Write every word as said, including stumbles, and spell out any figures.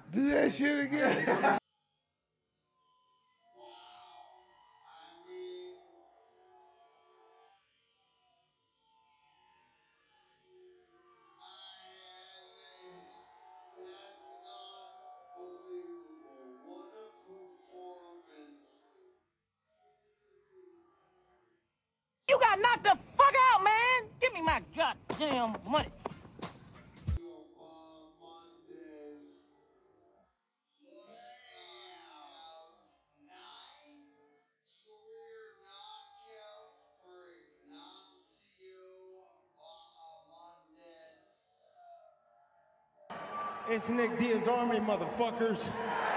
Do that shit again. You got knocked the fuck out, man! Give me my goddamn money. It's Nick Diaz's Army, motherfuckers.